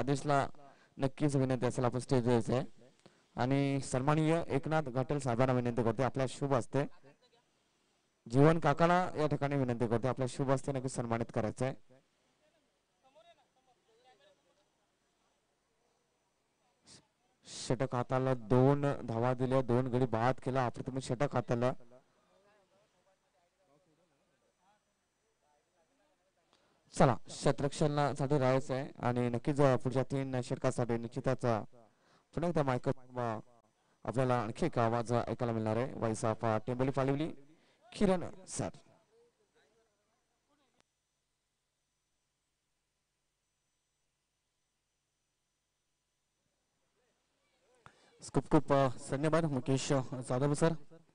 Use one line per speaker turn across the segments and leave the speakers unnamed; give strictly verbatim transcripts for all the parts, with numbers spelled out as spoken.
आदेशला नक्कीच विनंती असेल आपण स्टेज द्यायचं आहे आणि सन्माननीय एकनाथ घाटल साहेबांना विनंती करते आपल्या शुभ हस्ते जीवन काकाला या ठिकाणी विनंती करते आपल्या शुभ हस्ते नक्कीच सन्मानित करायचं आहे. षटक हाताला दोन धावा दिल्या दोन गडी बाद केला अप्रतिम षटक हाताला. चला क्षेत्ररक्षणासाठी राहायचं आहे आणि नक्कीच पुढच्या तीन षटकासाठी निश्चितच पुन्हा एकदा मायक आपल्याला आणखी एक आवाज ऐकायला मिळणार आहे. वाईसाफ टेंबोली फालिवली किरण सर. खूप खूप धन्यवाद Mukesh Jadhav sir.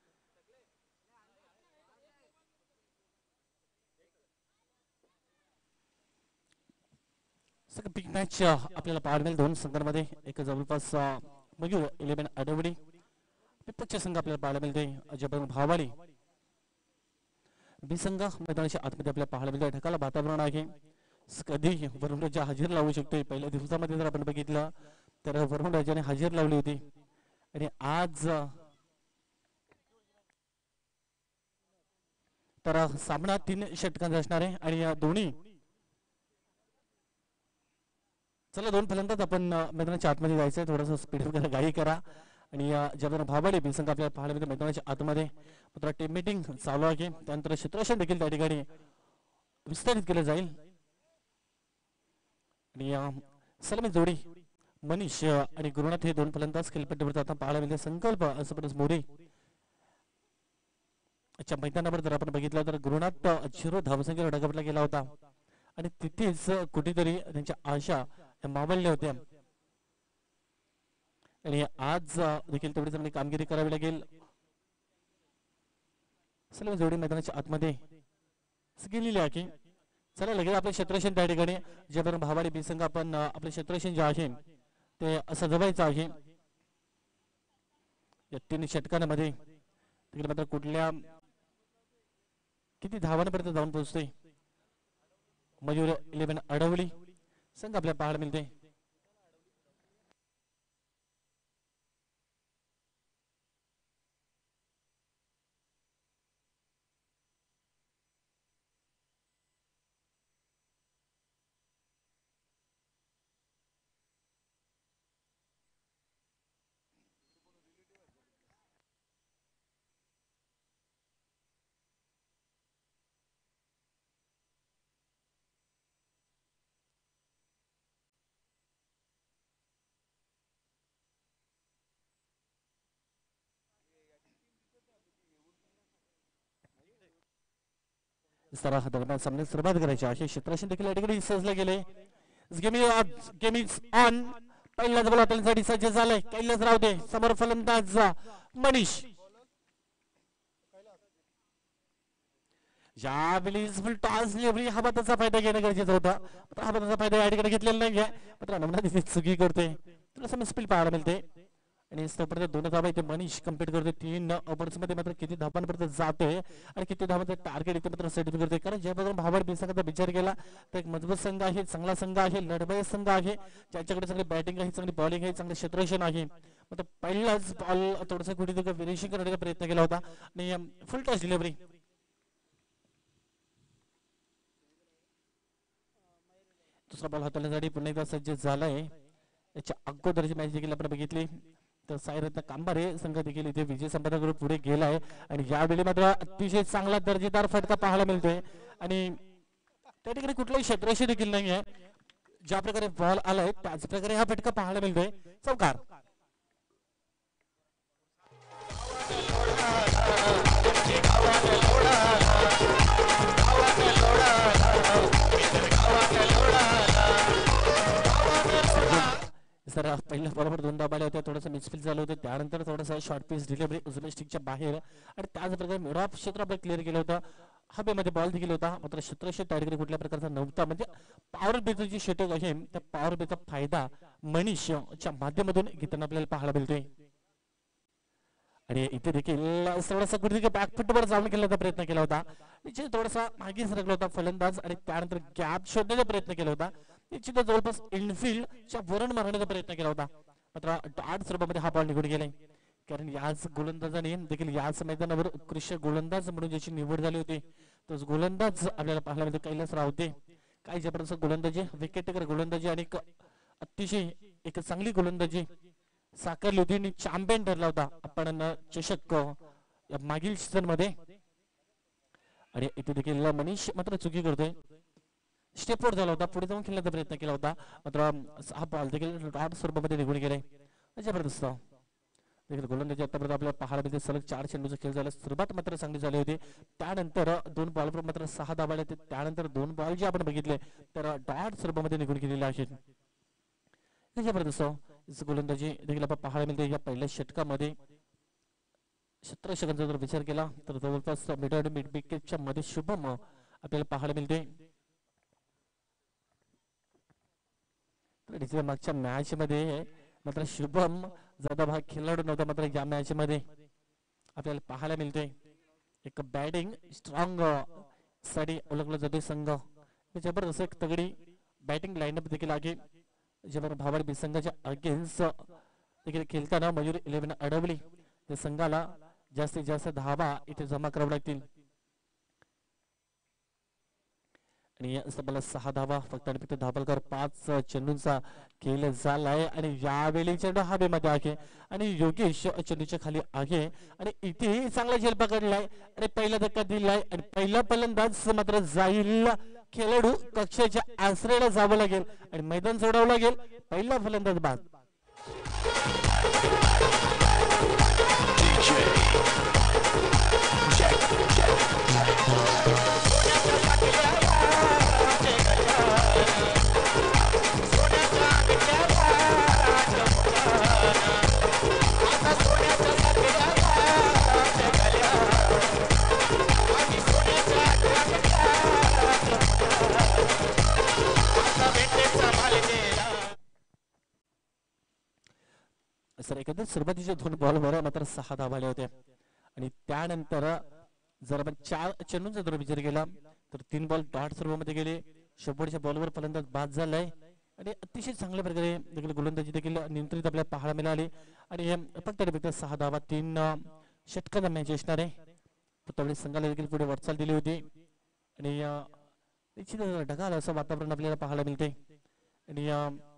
Big match आपल्याला पाहायला मिळेल दोन संघांमध्ये. एक जवळपास मयूर इलेव्हन आडवडी पिपच्चे संघ आपल्याला पाहायला मिळते अजय भावाडी. बी संघ मैदानाच्या आतमध्ये आपल्याला पाहायला मिळते. ढकाला वातावरण आहे. कधी वरुण राजा हजेर लावू शकते. पहिल्या दिवसामध्ये जर आपण बघितलं तर वरुण राजाने हजेर लावली होती आणि आज तर सामना तीन षटकांचा असणार आहे आणि या दोन्ही चला दोन फलंदाज आपण मैदानाच्या आतमध्ये जायचंय. थोडंसं स्पीड वगैरे गाडी करा आणि ज्या भाबाडे बी संघ आपल्याला पाहायला मिळते मैदानाच्या आतमध्ये मात्र टीम मीटिंग चालू आहे. त्यानंतर क्षेत्ररक्षण देखील त्या ठिकाणी विस्तारित केलं जाईल आणि सलमी जोडी मनीष आणि गुरुनाथ हे दोन फलंदाज खेळपट्टीवर आता पाहायला मिळते. संकल्प असं मोरे अच्छा मैदानावर जर आपण बघितलं तर गुरुनाथ झिरो धावसंख्येवर ढगापटला गेला होता आणि तिथेच कुठेतरी त्यांच्या आशा मावळल्या होत्या आणि आज देखील तेवढी चांगली कामगिरी करावी लागेल. सर्व जोडी मैदानाच्या आतमध्ये गेलेली आहे. चला लगेच आपले क्षेत्ररक्षण त्या ठिकाणी जे आपण भावाडी बी संघ आपण आपले क्षेत्ररक्षण जे आहे ते असं जवायचं आहे. या तीन षटकांमध्ये तिकडे मात्र कुठल्या किती धावांपर्यंत जाऊन पोहोचतोय मयूर इलेव्हन अडवली संघ आपल्याला पाहायला मिळते. दरम्यान सामन्यात सुरुवात करायची आहे. क्षेत्ररक्षण देखील या ठिकाणी सजले गेले. Game is on. पहिल्याच बॉलसाठी सज्ज झालाय कैलास रावते. समोर फलंदाज मनीष. यावेळी टॉस हवाताचा फायदा घेणं गरजेचं होतं. हवाताचा फायदा या ठिकाणी घेतलेला नाही आहे. मात्र नमना तिथे चुकी करते. तुला समज स्पीड पाहायला मिळते आणि दोन धावा इथे मनीष कम्प्लीट करते. तीन ओव्हर्स मध्ये मात्र किती धावांपर्यंत जाते आणि किती धावांचं टार्गेट इथे मात्र सेट करते. कारण ज्याप्रकारे भावाड बी संघाचा विचार केला तर एक मजबूत संघ आहे, चांगला संघ आहे, लढवय संघ आहे, ज्याच्याकडे चांगली बॅटिंग आहे, चांगली बॉलिंग आहे, चांगले क्षेत्ररक्षण आहे. मात्र पहिलाच बॉल थोडंसं कुठे फिनिशिंग करण्याचा प्रयत्न केला होता आणि फुल टॉस डिलिव्हरी. दुसरा बॉल हाताळण्यासाठी पुन्हा एकदा सज्ज झालाय. याच्या अगोदरची मॅच देखील आपण बघितली तर साईरत्न कांबारे संघ देखील इथे विजय संपादन करून पुढे गेलाय आणि यावेळी मात्र अतिशय चांगला दर्जेदार फटका पाहायला मिळतोय आणि त्या ठिकाणी कुठलाही क्षेत्ररक्षण देखील नाही आहे. ज्या प्रकारे बॉल आलाय त्याच प्रकारे हा फटका पाहायला मिळतोय. चौकार. सर पहिल्या बरोबर दोन धावा आल्या होत्या. थोडंसं मिसफिल झालं होतं. त्यानंतर थोडंसं शॉर्ट पीस डिलिव्हरी उजव्या स्टिकच्या बाहेर आणि त्याच प्रकारे मिड ऑफ क्षेत्र आपलं क्लिअर केलं होतं. हवेमध्ये बॉल देखील होता मात्र क्षेत्ररक्षण त्या ठिकाणी कुठल्या प्रकारचा नव्हता. म्हणजे पॉवर बेचं जी षटक आहे त्या पॉवर बेचा फायदा मनीषच्या माध्यमातून घेताना आपल्याला पाहायला मिळतोय आणि इथे देखील थोडासा कुठे बॅकफुटवर जाऊन खेळण्याचा प्रयत्न केला होता. थोडासा मागे सरकला होता फलंदाज आणि त्यानंतर गॅप शोधण्याचा प्रयत्न केला होता. निश्चितच जवळपास इनफिल्डच्या वरण मारण्याचा प्रयत्न केला होता, मात्र आठ स्वरूपामध्ये हा बॉल निघून गेलाय. कारण याच गोलंदाजाने देखील याच मैदानावर उत्कृष्ट गोलंदाज म्हणून ज्याची निवड झाली होती तोच गोलंदाज आपल्याला पाहायला मिळतो कैलास रावते. काही जबरदस्त गोलंदाजी, विकेटकर गोलंदाजी आणि अतिशय एक चांगली गोलंदाजी साकारली होती आणि चॅम्पियन ठरला होता आपण चषक मागील सीझन मध्ये. आणि इथे देखील मनीष मात्र चुकी करतोय, स्टेपआउट झाला होता, पुढे जाऊन खेळण्याचा प्रयत्न केला होता, मात्र हा बॉल देखील डॉट स्वरूपामध्ये निघून गेलाय. जबरदस्त देखील गोलंदाजी आतापर्यंत आपल्याला पाहायला मिळते. सलग चार चेंडूचा खेळ झाला, सुरुवात मात्र चांगली झाली होती. त्यानंतर दोन बॉलवर मात्र सहा धावा आले, त्यानंतर दोन बॉल जे आपण बघितले तर डॉट स्वरूपामध्ये निघून गेलेले आहेत. जबरदस्त गोलंदाजी देखील आपण पाहायला मिळते या पहिल्या षटकामध्ये. सतरा षटकांचा जर विचार केला तर जवळपास मिड आणि मिड विकेटच्या मध्ये शुभम आपल्याला पाहायला मिळते. मागच्या मॅच मध्ये मात्र शुभम ज्यादा भाग खेळाडू नव्हता, मात्र या मॅच मध्ये आपल्याला पाहायला मिळतोय एक बॅटिंग स्ट्रॉंग साठी ओळखला जातोय संघ. जबरदस्त एक तगडी बॅटिंग लाईनअप देखील आहे. जबर भावड बी संघाच्या अगेन्स्ट देखील खेळताना मयूर इलेव्हन अडवली त्या संघाला जास्तीत जास्त धावा इथे जमा कराव्या लागतील. आणि मला सहा धावा फक्त आणि फक्त धावलकर पाच चेंडूंचा खेळ झालाय आणि यावेळी चेंडू हवेमध्ये आहे आणि योगेश चेंडूच्या खाली आहे आणि इथे चांगला झेल पकडलाय आणि पहिला धक्का दिलाय आणि पहिला फलंदाज मात्र जाईल. खेळाडू कक्षाच्या आश्रयाला जावं लागेल आणि मैदान सोडावं लागेल. पहिला फलंदाज बाद. सर एकंदर सुरुवातीच्या दोन बॉलवर मात्र सहा धावा आल्या होत्या आणि त्यानंतर जर आपण चार चेंडूंचा जर विचार केला तर तीन बॉल डॉट स्वरूपामध्ये गेले. शेवटच्या बॉलवर फलंदाज बाद झालाय आणि अतिशय चांगल्या प्रकारे देखील गोलंदाजी देखील नियंत्रित आपल्याला पाहायला मिळाली आणि फक्त फक्त सहा धावा तीन षटकांचा मॅच असणार आहे. त्यावेळी संघाला देखील पुढे वाटचाल दिली होती आणि निश्चित ढगाळ असं वातावरण आपल्याला पाहायला मिळते आणि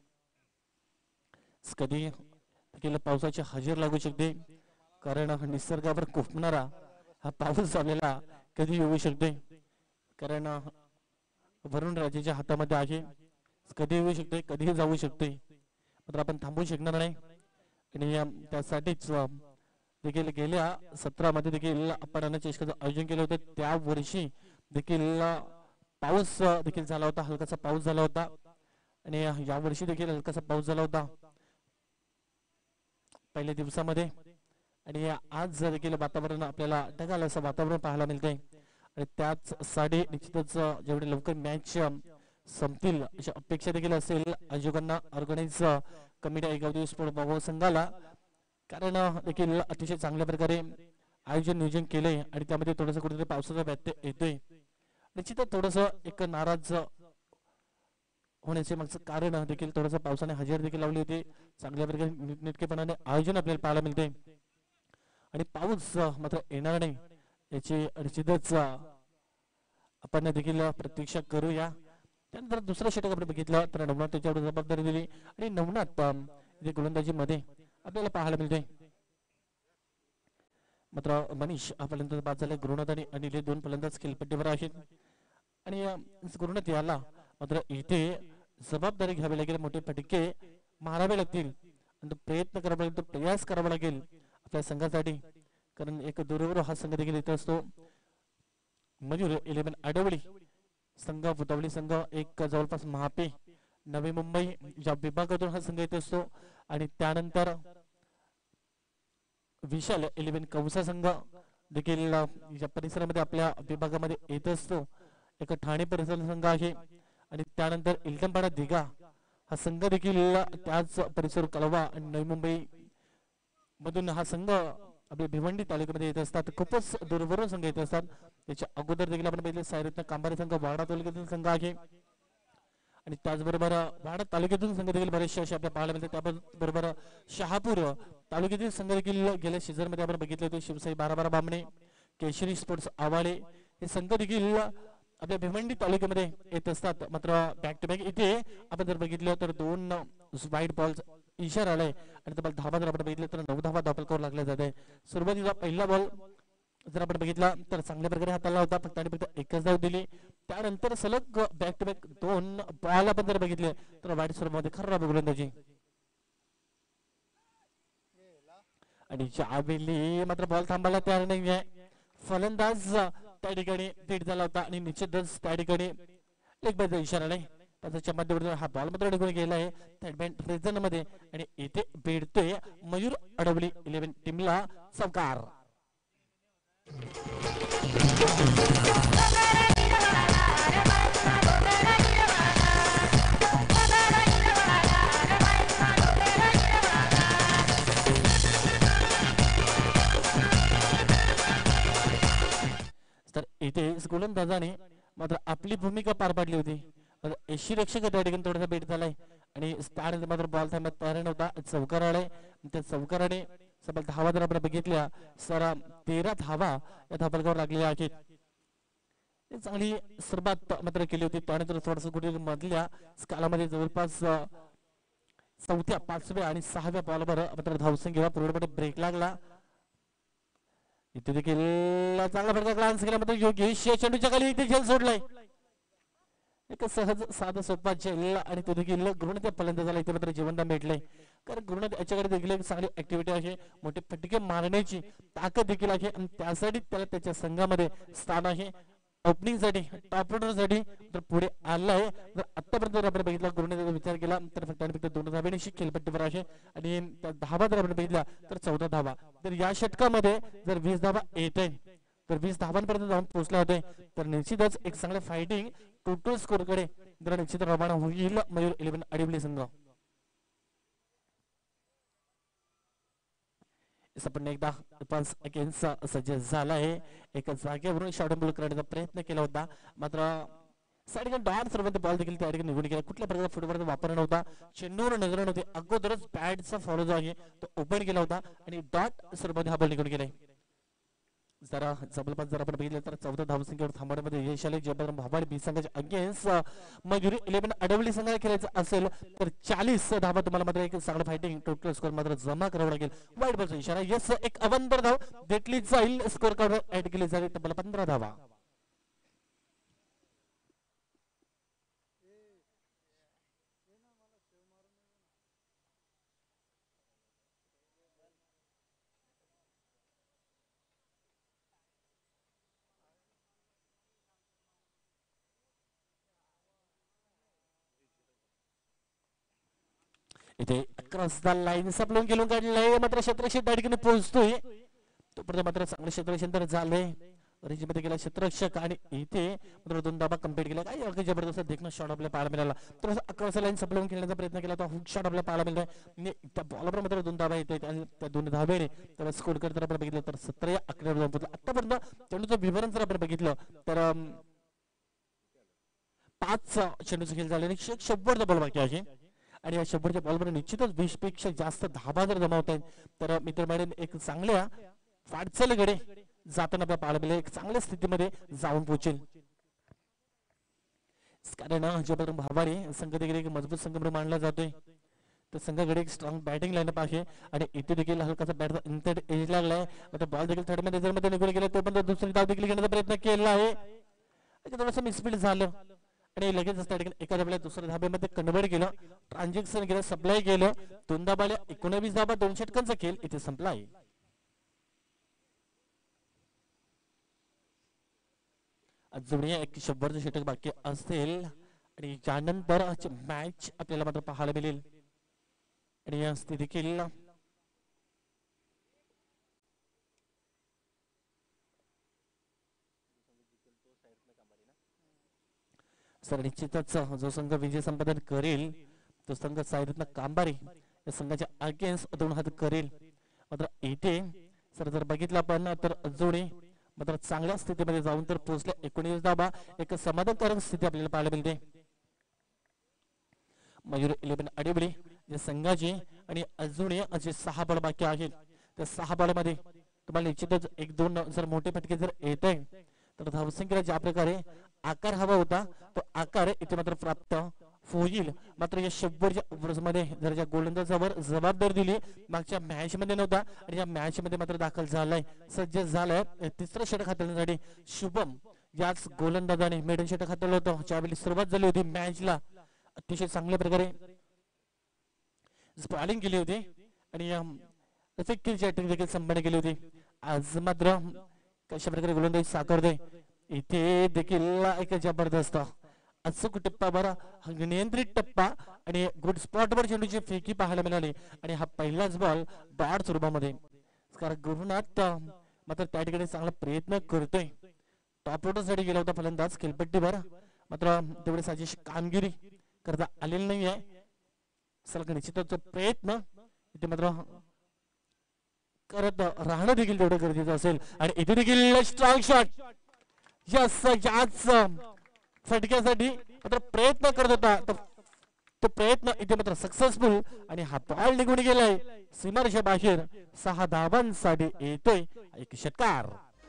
कधी पावसाची हजेर लागू शकते कारण निसर्गावर कोपणारा हा पाऊस आपल्याला कधी येऊ शकते कारण वरुण राजाच्या हातामध्ये आहे. कधी येऊ शकते कधीही जाऊ शकते, मात्र आपण थांबवू शकणार नाही आणि त्यासाठीच देखील गेल्या सत्रामध्ये देखील आपण चषकाचं आयोजन केलं होतं. त्या वर्षी देखील पाऊस देखील झाला होता, हलकासा पाऊस झाला होता आणि या वर्षी देखील हलकासा पाऊस झाला होता पहिल्या दिवसामध्ये आणि आज देखील वातावरण आपल्याला ढगाळ असं वातावरण पाहायला मिळतंय आणि त्याच साठी निश्चितच जेवढे लवकर मॅच संपतील अशी अपेक्षा देखील असेल आयोजकांना, ऑर्गनाइज कमिटी ऐकावती स्पोर्ट भाऊ संघाला, कारण देखील अतिशय चांगल्या प्रकारे आयोजन नियोजन केलंय आणि त्यामध्ये थोडंसं कुठेतरी पावसाचा व्यत्यय येतोय. निश्चितच थोडस एक नाराज होण्याचे मागचं कारण देखील थोडंसं पावसाने हजेर देखील लावली होती. चांगल्या प्रकारे नीटनेटकेपणाने आयोजन आपल्याला पाहायला मिळते आणि पाऊस मात्र येणार नाही याची निश्चितच आपण देखील प्रतीक्षा करूया. त्यानंतर दुसरा षटक आपण बघितलं तर नवनाथ त्याच्यावर जबाबदारी दिली आणि नवनाथ गोलंदाजी मध्ये आपल्याला पाहायला मिळते. मात्र मनीष हा फलंदाज बाद झाले. गुरुनाथ आणि अनिल हे दोन फलंदाज खेळपट्टीवर आहेत आणि गुरुनाथ याला मात्र इथे जबाबदारी घ्यावी लागेल, मोठे फटके मारावे लागतील आणि प्रयत्न करावा लागेल, प्रयास करावा लागेल आपल्या संघासाठी, कारण एक दूरवर हा संघ देखील येत असतो. मयूर इलेव्हन आडवली संघ, बुतावली संघ एक जवळपास महापे नवी मुंबई या विभागातून हा संघ येत असतो आणि त्यानंतर विशाल इलेव्हन कौसा संघ देखील या परिसरामध्ये आपल्या विभागामध्ये येत असतो. एक ठाणे परिसर संघ आहे आणि त्यानंतर इल्टमपाडा दिघा हा संघ देखील त्याच परिसर कळवा आणि नवी मुंबई मधून हा संघ आपल्या भिवंडी तालुक्यामध्ये येत असतात. खूपच दूरवरून संघ येत असतात. त्याच्या अगोदर देखील आपण बघितले सायरत्न कांबारी संघ वाडा तालुक्यातील संघ आहे आणि त्याचबरोबर वाडा तालुक्यातून संघ देखील बरेचसे असे आपल्या पाहायला मिळतात. त्याबरोबर शहापूर तालुक्यातील संघ देखील गेल्या सीझन मध्ये आपण बघितले होते. शिवसाई बारा बारा बामणे, केशरी स्पोर्ट्स आवाळे हे संघ देखील आपल्या भिवंडी तालुक्यामध्ये येत असतात. मात्र बॅक टू बॅक इथे आपण जर बघितलं तर दोन वाईट बॉल्स इशारा आलाय आणि तब्बल धावा जर आपण बघितलं तर नऊ धावा धावल करून लागल्या जाते. सुरुवातीला पहिला बॉल जर आपण बघितला तर चांगल्या प्रकारे हाताळला होता, फक्त आणि फक्त एकच धाव दिली. त्यानंतर सलग बॅक टू बॅक दोन बॉल आपण जर बघितले तर वाईट स्वरूपामध्ये खराब गोलंदाजी आणि चाबेली मात्र बॉल थांबायला तयार नाही आहे. फलंदाज त्या ठिकाणी पीठ झाला होता आणि निश्चितच त्या ठिकाणी एक बाजू इशारा नाही. त्याच्या मध्यवर्ती हा बॉल मात्र निघून गेला आहे थर्ड रिझन मध्ये आणि इथे भेटतोय मयूर अडवली इलेव्हन टीमला चौकार. तर इथे गोलंदाजाने मात्र आपली भूमिका पार पाडली होती. एशी रक्षक त्या ठिकाणी थोडासा बेट झालाय आणि त्यानंतर मात्र बॉल थांबत तयार नव्हता. चौकार आलाय त्या चौकाराने सबल धावा जर आपण बघितल्या सर तेरा धावा या धावफलकावर लागलेल्या आहेत. चांगली सुरुवात मात्र केली होती. त्यानंतर थोडंसं कुठे मधल्या कालामध्ये जवळपास चौथ्या पाचव्या आणि सहाव्या बॉलवर मात्र धावसंख्या पूर्णपणे ब्रेक लागला. इथे देखील चांगला प्रकार ग्लान्स केला मात्र योगेश चेंडूच्या खाली इथे झेल सोडलाय. एक सहज साधा सोपा झेल आणि तो देखील गृहण त्या फलंदाजाला इथे मात्र जीवनदान भेटलंय. कारण गृहण याच्याकडे देखील एक चांगली ऍक्टिव्हिटी आहे, मोठे फटके मारण्याची ताकद देखील आहे आणि त्यासाठी त्याला त्याच्या संघामध्ये स्थान आहे. ओपनिंग साठी टॉप ऑर्डर साठी तर पुढे आलाय. जर आतापर्यंत आपण बघितला गृहणीचा विचार केला तर फक्त आणि फक्त दोन धाब्यानिशी खेळपट्टीवर आहे आणि धावा जर आपण बघितला तर चौदा धावा. तर या षटकामध्ये जर वीस धावा येत आहे तर वीस धावांपर्यंत जाऊन पोहोचला होते तर निश्चितच एक चांगलं फायटिंग टोटल स्कोर कडे जर निश्चित रवाना होईल मयूर इलेव्हन अडिवली संघ. आपण एकदा अगेन्स्ट सज्ज झाला आहे. एका जागेवरून शॉर्टबॉल करण्याचा प्रयत्न केला होता मात्र साईड डॉट सर्वात बॉल देखील त्या ठिकाणी निघून गेला. कुठल्या प्रकारचा फुटबॉलचा वापर नव्हता. चेंडूवर नजर नव्हती. अगोदरच पॅडचा फॉलो जो आहे तो ओपन केला होता आणि डॉट सर्वात हा बॉल निघून गेलाय. जरा जबरदस्त जर आपण बघितलं तर चौदा धावसंख्येवर थांबवण्यामध्ये यश आले. जबरदस्त भावाड बी संघाच्या अगेन्स्ट मयुरी इलेव्हन अडवली संघाला खेळायचं असेल तर चाळीस धावा तुम्हाला मात्र एक चांगलं फायटिंग टोटल स्कोर मात्र जमा करावा लागेल. वाईट बॉलचा इशारा. यस एक अवंतर धाव घेतली जाईल. स्कोर कार्ड ऍड केली जाईल तब्बल पंधरा धावा. इथे क्रॉस द लाईन सपलून गेलून काढलंय मात्र क्षेत्ररक्षक त्या ठिकाणी पोहोचतोय. तोपर्यंत मात्र चांगलं क्षेत्ररक्षण झालंय. रेंजमध्ये गेला क्षेत्ररक्षक आणि इथे मात्र दोन धाबा कंप्लीट केला. काही अगदी जबरदस्त देखणं शॉट आपल्याला पाहायला मिळाला. तर क्रॉस लाईन सपलून खेळण्याचा प्रयत्न केला तर हुक शॉट आपल्याला पाहायला मिळतोय. त्या बॉलवर मात्र दोन धाबा येत आहेत आणि त्या दोन धाब्याने त्याला स्कोर करत आपण बघितलं तर सतरा या अकरा जाऊन पोहोचला. आतापर्यंत चेंडूचं विवरण जर आपण बघितलं तर पाच चेंडूचा खेळ झाले आणि शंभरचा बॉल बाकी आहे आणि या शंभरच्या बॉलवर निश्चितच वीस पेक्षा जास्त धाबा जर जमावत आहेत तर मित्र मॅडम एक चांगल्या वाटचालीकडे जाताना आपल्या पाहायला एक चांगल्या स्थितीमध्ये जाऊन पोहोचेल. कारण जबरदस्त भावाने संघ देखील एक मजबूत संघ म्हणून मानला जातोय. तर संघाकडे एक स्ट्रॉंग बॅटिंग लाईनअप आहे आणि इथे देखील हलकासा बॅटचा इंटर एज लागलाय. आता बॉल देखील थर्ड मध्ये जर मध्ये निघून गेला तो पण दुसरी धाव देखील घेण्याचा प्रयत्न केला आहे. थोडंसं मिसफील्ड झालं आणि लगेच एका धाब्याला दुसऱ्या धाब्यामध्ये कन्वर्ट केलं. ट्रान्झॅक्शन केलं, सप्लाय केलं. दोन धाब्याला एकोणवीस धाबा दोन षटकांचा खेळ इथे संपला आहे. अजून एक शंभरचं षटक बाकी असेल आणि त्यानंतर मॅच आपल्याला मात्र पाहायला मिळेल आणि या देखील सर निश्चितच जो संघ विजय संपादन करेल तो संघ सायरत्न कांबारी या संघाच्या अगेन्स्ट दोन हात करेल. मात्र इथे सर जर बघितलं आपण तर जोडी मात्र चांगल्या स्थितीमध्ये जाऊन तर पोहोचल्या. एकोणीस धाबा एक समाधानकारक स्थिती आपल्याला पाहायला मिळते. मयूर इलेव्हन अडिबली जे संघाचे आणि अजूनही असे सहा बॉल बाकी आहेत त्या सहा बॉलमध्ये तुम्हाला निश्चितच एक दोन जर मोठे फटके जर येत आहे तर धावसंख्येला ज्या प्रकारे आकार हवा होता तो आकार इथे मात्र प्राप्त होईल. मात्र या शंभरच्या ओव्हर्स मध्ये जर या गोलंदाजावर जबाबदारी दिली मागच्या मॅच मध्ये नव्हता आणि या मॅच मध्ये मात्र दाखल झालाय सज्ज झालाय तिसरं षटक हाताळण्यासाठी शुभम याच गोलंदाजाने मेडन षटक हाताळलं होतं ज्यावेळी सुरुवात झाली होती मॅचला अतिशय चांगल्या प्रकारे बॉलिंग केली होती आणि अटॅकिंग देखील संपन्न केली होती. आज मात्र कशा प्रकारे गोलंदाजी साकारते इथे देखील एक जबरदस्त अचूक टप्पा बरा नियंत्रित टप्पा आणि गुड स्पॉट वर चेंडूची फेकी पाहायला मिळाली आणि हा पहिलाच बॉल डॉट स्वरूपामध्ये कारण गुरुनाथ मात्र त्या ठिकाणी चांगला प्रयत्न करतोय टॉप ऑर्डर साठी गेला होता फलंदाज खेळपट्टीवर मात्र तेवढे साजेशी कामगिरी करता आलेली नाहीये. सलग निश्चितच प्रयत्न इथे मात्र करत राहणं देखील तेवढं गरजेचं असेल आणि इथे देखील स्ट्राईक शॉट यस याच फटक्यासाठी मात्र प्रयत्न करत होता तो प्रयत्न इथे मात्र सक्सेसफुल आणि हा बॉल निघून गेलाय सीमारेषा बाहेर सहा धावांसाठी येतोय एक षटकार.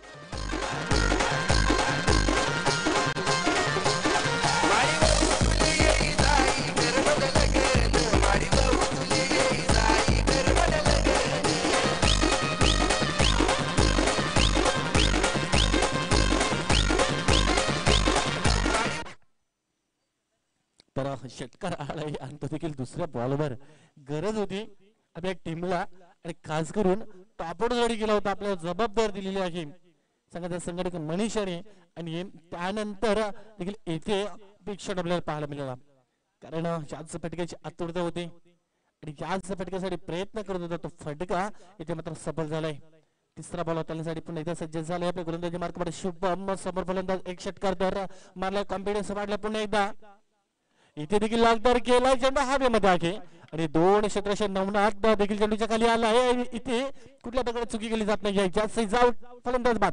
तर षटकार आलाय आणि तो देखील दुसऱ्या बॉलवर गरज होती आपल्या टीमला आणि खास करून टॉपआउट जोडी गेला होता आपल्याला जबाबदार दिलेली आहे संघाचा संघटक मनीषाने आणि त्यानंतर देखील येथे बिग शॉट आपल्याला पाहायला मिळाला कारण याच फटक्याची आतुरता होती आणि याच फटक्यासाठी प्रयत्न करत होता तो फटका इथे मात्र सफल झालाय. तिसरा बॉल होतासाठी पुन्हा एकदा सज्ज झालाय आपल्या गोलंदाजी मार्कमध्ये शुभम समोर फलंदाज एक षटकार तर मारला कॉन्फिडन्स वाढला पुन्हा एकदा इथे देखील लागदार केला चेंडू हवेमध्ये आहे आणि दोन क्षेत्रशे नवनाथ देखील चेंडूच्या खाली आला आहे इथे कुठल्या प्रकारे चुकी केली जात नाही जास्त जाऊ फलंदाज बाद.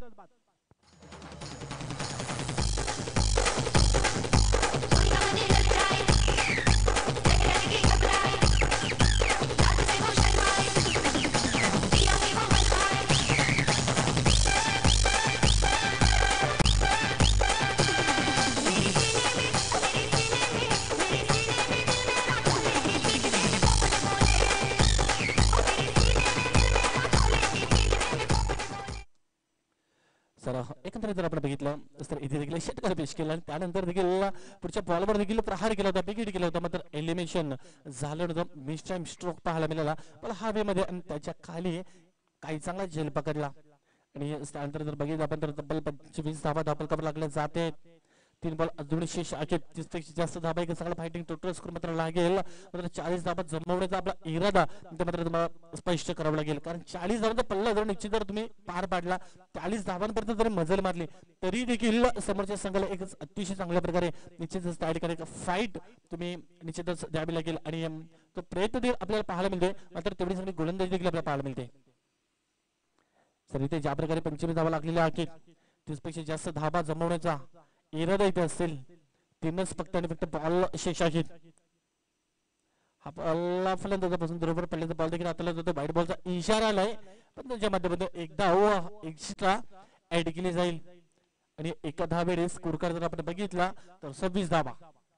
एकंदरीत जर आपण बघितलं तर इथे देखील षटकार पेश केला आणि त्यानंतर देखील पुढच्या बॉलवर देखील प्रहार केला होता विकेट केला होता मात्र एलिमिनेशन झालं नव्हतं मिस टाइम स्ट्रोक पाहायला मिळाला पण हवेमध्ये आणि त्याच्या खाली काही चांगला झेल पकडला आणि त्यानंतर जर बघितलं आपण तर तब्बल पंचवीस धावा धापल कवर लागले जाते तीन बॉल अजून शेष आहेत तीस पेक्षा जास्त धाबा एक चांगला फायटिंग टोटल स्कोर मात्र लागेल मात्र चाळीस धाबा जमवण्याचा आपला इरादा मात्र तुम्हाला स्पष्ट करावा लागेल कारण चाळीस धावांचा पल्ला जर निश्चित जर तुम्ही पार पाडला चाळीस धावांपर्यंत जरी मजल मारली तरी देखील समोरच्या संघाला एक अतिशय चांगल्या प्रकारे निश्चितच त्या ठिकाणी फाईट तुम्ही निश्चितच द्यावी लागेल आणि तो प्रयत्न देखील आपल्याला पाहायला मिळते मात्र तेवढी चांगली गोलंदाजी देखील आपल्याला पाहायला मिळते. तर इथे ज्या प्रकारे पंचवीस धावा लागलेल्या आहेत तीस पेक्षा जास्त धाबा जमवण्याचा इरादा इथे असेल तीनच फक्त आणि फक्त बॉल शेष आहेत. हा बॉल फलंदाजापासून बरोबर पडल्याचा बॉल देखील हाताला जातो व्हाईट बॉलचा इशारा आलाय पण त्याच्या माध्यमातून एकदा एक्स्ट्रा ऍड केली जाईल आणि एका धावेने स्कोर जर आपण बघितला तर सव्वीस धावा.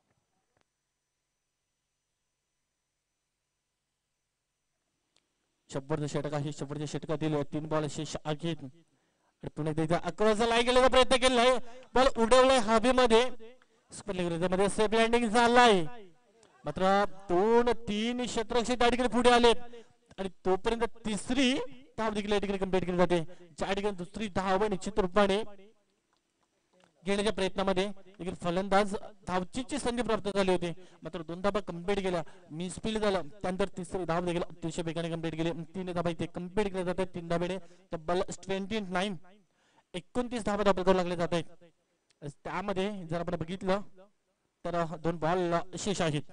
शंभरचं षटक आहे शंभरच्या षटकातील तीन बॉल शेष आहेत पुन्हा एकदा अकराचा लाई गेलेला प्रयत्न केलाय बॉल उडवलाय हवेमध्ये मध्ये सेफ लँडिंग झालाय मात्र दोन तीन क्षेत्रक्षे त्या ठिकाणी पुढे आलेत आणि तोपर्यंत तिसरी धाव देखील या ठिकाणी कंप्लीट केली जाते ज्या ठिकाणी दुसरी धाव निश्चित रूपाने घेण्याच्या प्रयत्नामध्ये देखील फलंदाज धावचीची संधी प्राप्त झाली होती मात्र दोन धाबा कंप्लीट केल्या मिसफील्ड झाला त्यानंतर तिसरी धाव देखील अतिशय वेगाने कंप्लीट केली तीन धाबा इथे कंप्लीट केल्या जातात तीन धाब्याने तब्बल ट्वेंटी नाईन एकोणतीस धाबा धाबा करू लागले जात आहेत त्यामध्ये जर आपण बघितलं तर दोन बॉल शेष आहेत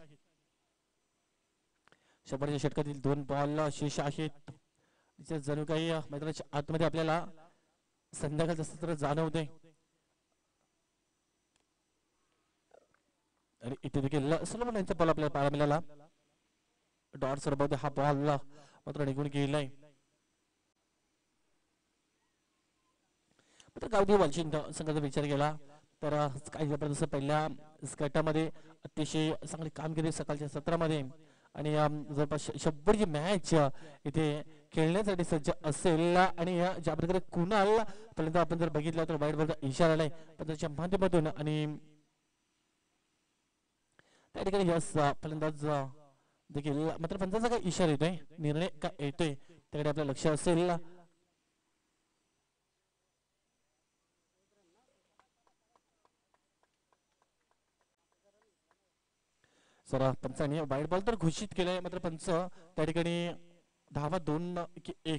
शंभरच्या षटकातील दोन बॉल शेष आहेत जणू काही मैदानाच्या आतमध्ये आपल्याला संध्याकाळचं सत्र जाणवते आणि इथे देखील सलमान यांचा बॉल आपल्याला पाहायला मिळाला. डॉट सरबवते हा बॉल मात्र निघून गेलाय. मात्र गावदेवी वालचिंद संघाचा विचार केला तर काही जबरदस्त पहिल्या गटामध्ये अतिशय चांगली कामगिरी सकाळच्या सत्रामध्ये आणि जवळपास शंभरची मॅच इथे खेळण्यासाठी सज्ज असेल. आणि ज्या प्रकारे कुणाल पहिल्यांदा आपण जर बघितलं तर वाईट बॉलचा इशारा आलाय पण त्याच्या माध्यमातून आणि त्या ठिकाणी यस फलंदाज देखील मात्र पंचाचा काय इशारा येतोय निर्णय काय येतोय त्याकडे आपलं लक्ष असेल. सर पंचाने वाईट बॉल तर घोषित केलाय मात्र पंच त्या ठिकाणी धावा दोन की एक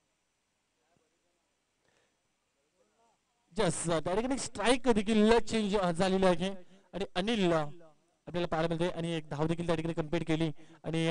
जस त्या ठिकाणी स्ट्राईक देखील चेंज झालेली आहे आणि अनिल आपल्याला पाहायला मिळते आणि एक धाव देखील त्या ठिकाणी कंप्लीट केली आणि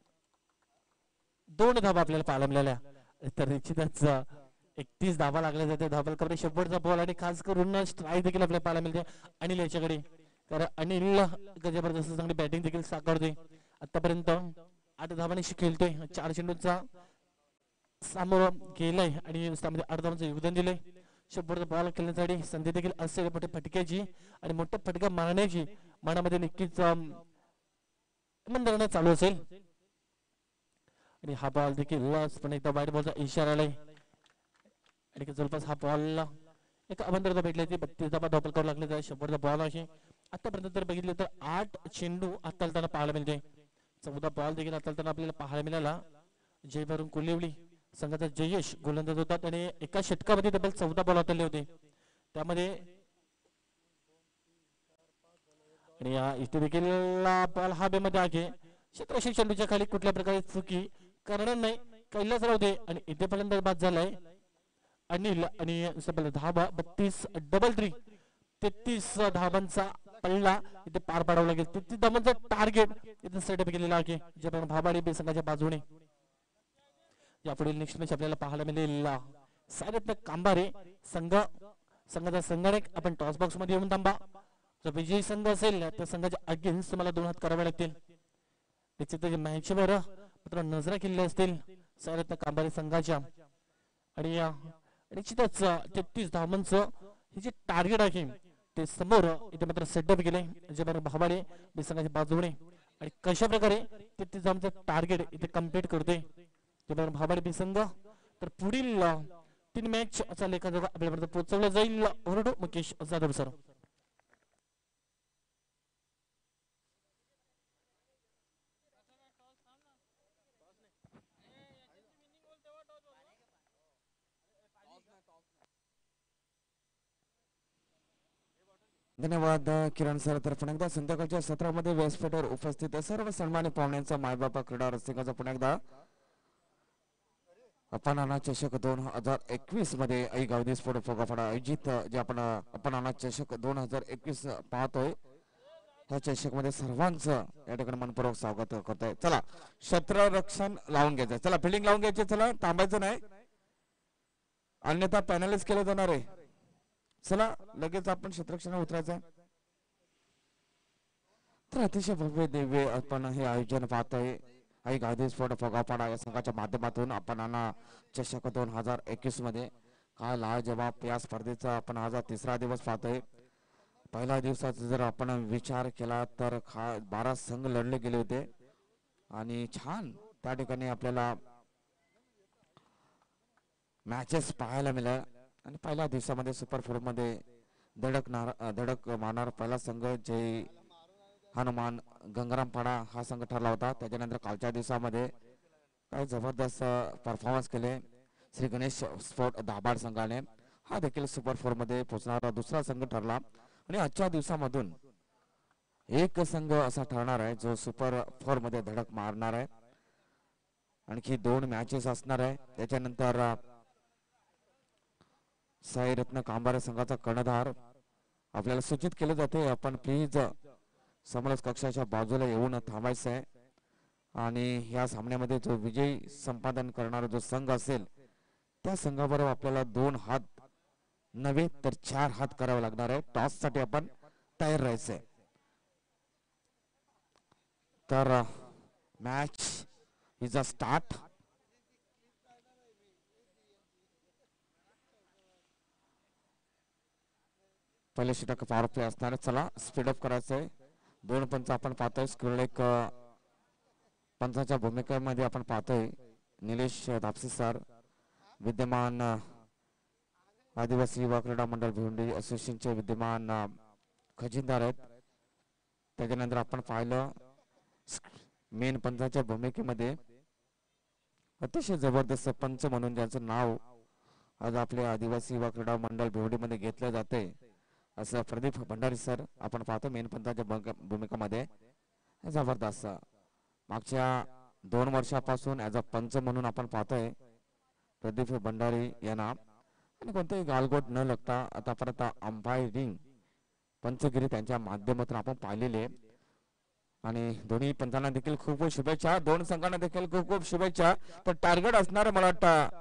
दोन धावा आपल्याला पाहायला मिळाल्या. तर निश्चितच एकतीस धावा लागल्या जाते धावलकर शेवटचा बॉल आणि खास करून स्ट्राईक देखील आपल्याला पाहायला मिळते अनिल याच्याकडे. कारण अनिल जबरदस्त चांगली बॅटिंग देखील साकारते. आतापर्यंत आठ धावांशी खेळतोय चार चेंडूंचा सामोर गेलाय आणि त्यामध्ये आठ धावांचं योगदान दिलंय. शेवटचा बॉल खेळण्यासाठी संधी देखील असेल मोठ्या फटक्याची आणि मोठ्या फटका मारण्याची मनामध्ये नक्कीच मंदरणा चालू असेल. आणि हा बॉल देखील पण एकदा वाईट बॉलचा इशारा आलाय आणि जवळपास हा बॉल एक अभंतरता भेटली ती बत्तीस धावा धावपल करावं लागले. शेवटचा बॉल आहे आतापर्यंत जर बघितलं तर आठ चेंडू हाताळताना पाहायला मिळते. चौदा बॉल देखील हाताळताना आपल्याला पाहायला मिळाला. जय भरून कोलिवली संघाचा जयेश गोलंदाज होतात आणि एका षटकामध्ये तब्बल चौदा बॉल हाताळले होते त्यामध्ये. आणि इथे देखील बॉल हवेमध्ये आहे सतराशे चेंडूच्या खाली कुठल्या प्रकारे चुकी करणार नाही कैलास राहते आणि इथे पर्यंत बाद झालाय अनिल आणि धाबा बत्तीस डबल थ्री तेहतीस धाबांचा पल्ला इथे पार पाडावा लागेल. तेहतीस धाबांचा टार्गेट इथे सेटअप केलेला आहे ज्याप्रमाणे भाबाडी बे संघाच्या बाजूने. यापुढील नेक्स्ट मॅच आपल्याला पाहायला मिळेल सायरत्न कांबारे संघ संघाचा संगणक. आपण टॉस बॉक्स मध्ये येऊन थांबा. जर विजयी संघ असेल त्या संघाच्या अगेन्स्ट तुम्हाला दोन हात करावे लागतील. निश्चित मॅचवर मात्र नजरा केलेल्या असतील सायरत्न कांबारे संघाच्या आणि निश्चितच तेहतीस धावांचं हे जे टार्गेट आहे ते समोर इथे मात्र सेटअप केले जे भाबाडे बे संघाच्या बाजूने. आणि कशा प्रकारे तेहतीस धावांचं टार्गेट इथे कम्प्लीट करते भाबाडे बे संघ. तर पुढील तीन मॅच असा लेखाजोखा आपल्यापर्यंत पोहोचवला जाईल. ओरडो मुकेश जाधव सर.
धन्यवाद किरण सर. तर पुन्हा एकदा संध्याकाळच्या सत्रामध्ये व्यासपीठावर उपस्थित सर्व सन्मानित पाहुण्यांचा मायबापा क्रीडा रसिकांचा पुन्हा एकदा अपनाना चषक दोन हजार एकवीस मध्ये आई गावदी स्पोर्ट फोगाफाडा आयोजित जे आपण अपनाना चषक दोन हजार एकवीस पाहतोय ह्या चषक मध्ये सर्वांचं या ठिकाणी मनपूर्वक स्वागत करतोय. चला क्षेत्ररक्षण लावून घ्यायचं. चला फिल्डिंग लावून घ्यायची. चला थांबायचं नाही अन्यथा पॅनलिस्ट केलं जाणार आहे. चला लगेच आपण क्षेत्ररक्षणावर उतरायचं. तर अतिशय भव्य दिव्य आपण हे आयोजन पाहतोय आई गादी स्पोर्ट फोगापाडा या संघाच्या माध्यमातून आपण चषक दोन हजार एकवीस मध्ये काल लाजवाब या स्पर्धेचा आपण आज तिसरा दिवस पाहतोय. पहिल्या दिवसाचा जर आपण विचार केला तर खा बारा संघ लढले गेले होते आणि छान त्या ठिकाणी आपल्याला मॅचेस पाहायला मिळाल्या. आणि पहिल्या दिवसामध्ये सुपर फोर मध्ये धडकणार धडक मारणार पहिला संघ जय हनुमान गंगारामपाडा हा संघ ठरला होता. त्याच्यानंतर कालच्या दिवसामध्ये काही जबरदस्त परफॉर्मन्स केले श्री गणेश स्पोर्ट दाभाड संघाने. हा देखील सुपर फोर मध्ये पोहोचणारा दुसरा संघ ठरला. आणि आजच्या दिवसामधून एक संघ असा ठरणार आहे जो सुपर फोर मध्ये धडक मारणार आहे. आणखी दोन मॅचेस असणार आहे. त्याच्यानंतर साईरत्न कांबारे संघाचा कर्णधार आपल्याला सूचित केले जाते आपण प्लीज समरस कक्षाच्या बाजूला येऊन थांबायचं आहे. आणि या सामन्यामध्ये जो विजयी संपादन करणारा जो संघ असेल त्या संघाबरोबर आपल्याला दोन हात नव्हे तर चार हात करावे लागणार आहे. टॉस साठी आपण तयार राहायचंय. तर मॅच इज अ स्टार्ट. पहिले षटक पॉवर प्ले असणार. चला स्पीडअप करायचंय. दोन पंच आपण पाहतोय. स्क्रीन एक पंचाच्या भूमिकेमध्ये आपण पाहतोय निलेश दापसे सर, विद्यमान आदिवासी युवा क्रीडा मंडळ भिवंडी असोसिएशनचे विद्यमान खजिनदार आहेत. त्याच्यानंतर आपण पाहिलं मेन पंचाच्या भूमिकेमध्ये अतिशय जबरदस्त पंच म्हणून ज्यांचं नाव आज आपल्या आदिवासी युवा क्रीडा मंडळ भिवंडीमध्ये घेतलं जाते असं प्रदीप भंडारी सर आपण पाहतो मेन पंचाच्या भूमिकामध्ये. जबरदस्त मागच्या दोन वर्षापासून ॲज अ पंच म्हणून आपण पाहतोय प्रदीप भंडारी यांना. आणि कोणतेही गालगोट न लागता आतापर्यंत अंपायरिंग पंचगिरी त्यांच्या माध्यमातून आपण पाहिलेले. आणि दोन्ही पंचांना देखील खूप खूप शुभेच्छा. दोन संघांना देखील खूप खूप शुभेच्छा. तर टार्गेट असणार मला वाटतं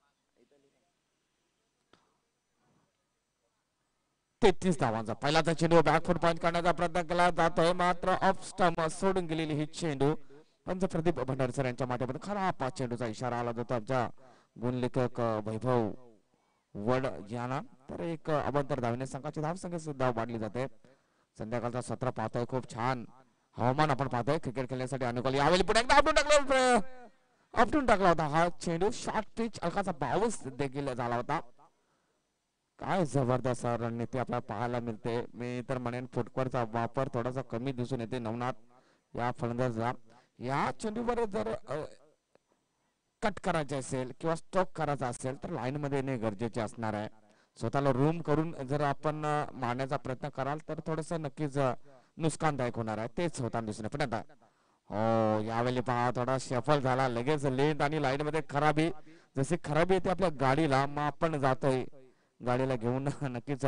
तेहतीस धावांचा. पहिलाचा चेंडू बॅकफूट पॉईंट करण्याचा प्रयत्न केला जातोय मात्र ऑफ स्टंप सोडून गेलेली ही चेंडू. पंच प्रदीप भंडारी सर यांच्या माध्यमातून खराब चेंडूचा इशारा आला जातो आमच्या गुणलेखक वैभव वड यांना. तर एक अभंतर धावणे संघाची धावसंख्या सुद्धा वाढली जाते. संध्याकाळचा सत्र पाहतोय. खूप छान हवामान आपण पाहतोय क्रिकेट खेळण्यासाठी अनुकूल. यावेळी पुढे एकदा आपटून टाकला आपटून टाकला होता हा चेंडू. शॉर्ट पिच हलकाचा बाउन्स देखील झाला होता. काय जबरदस्त रणनीती आपल्याला पाहायला मिळते. मी तर म्हणेन फुटकरचा वापर थोडासा कमी दिसून येते नवनाथ या फलंदाजला. या चेंडूवर जर कट करायचे असेल किंवा स्ट्रोक करायचा असेल तर लाईन मध्ये येणे गरजेचे असणार आहे. स्वतःला रूम करून जर आपण मारण्याचा प्रयत्न कराल तर थोडस नक्कीच नुकसानदायक होणार आहे. तेच होताना दिसून पण आता हो यावेळी पहा थोडा शफल झाला. लगेच लेंथ आणि लाईन मध्ये खराबी. जशी खराबी येते आपल्या गाडीला मग आपण जातोय गाडीला घेऊन नक्कीच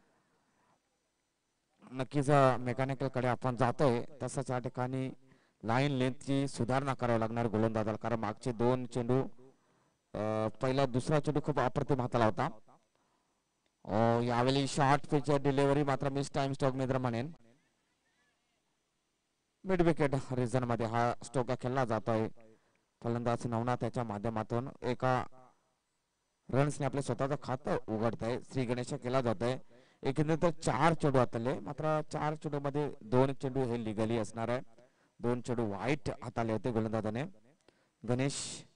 नक्कीच मेकॅनिकल कडे आपण जातोय. तसंच या ठिकाणी लाईन लेंथची सुधारणा करावी लागणार गोलंदाजाला. कारण मागचे दोन चेंडू पहिला दुसरा चेंडू खूप अप्रतिम हाताला होता. यावेळी शॉर्ट पिच डिलिव्हरी मात्र मिस टाइम स्ट्रोक मी तर म्हणेन. मिड विकेट रिजन मध्ये हा स्ट्रोक खेळला जातोय. फलंदाज नवनाथ त्याच्या माध्यमातून एका रन्सने आपले स्वतःचं खातं उघडत आहे. श्री गणेश केला जात आहे. एकंदरीत चार चेंडू हाताले मात्र चार चेंडू मध्ये दोन चेंडू हे लिगली असणार आहे. दोन चेंडू वाईट हाताले होते गोलंदाजाने. गणेश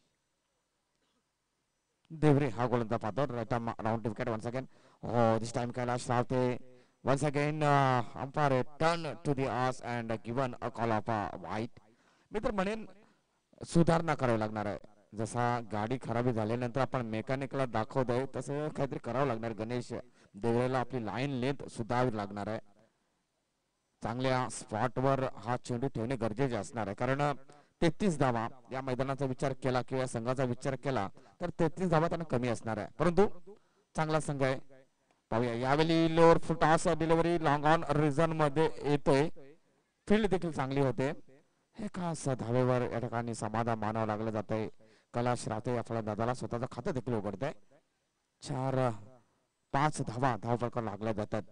देवरे हा गोलंदाज पाहतो. Round wicket once again. हो this time Kailash Rawate once again uh, umpire turn to the us and given a call of a white. मी तर म्हणेन सुधारणा करावी लागणार आहे. जसा गाडी खराबी झाल्यानंतर आपण मेकॅनिकला दाखवतोय तसं काहीतरी करावं लागणार. गणेश देवरेला आपली लाईन लेंथ सुधारावी लागणार आहे. चांगल्या स्पॉटवर हा चेंडू ठेवणे गरजेचे असणार आहे. कारण तेहतीस धावा या मैदानाचा विचार केला किंवा संघाचा विचार केला तर तेहतीस धावा त्यांना कमी असणार आहे. परंतु चांगला संघ आहे. पाहूया यावेळी lower full toss delivery long on region मध्ये येतोय. फील्ड देखील चांगली होते. हे खास धावेवर या ठिकाणी समाधान मानावं लागलं जात आहे. कैलाश राहते या फलंदाजाला स्वतःचं खातं देखील उघडत आहे. चार पाच धावा धाव फलकावर लागल्या जातात.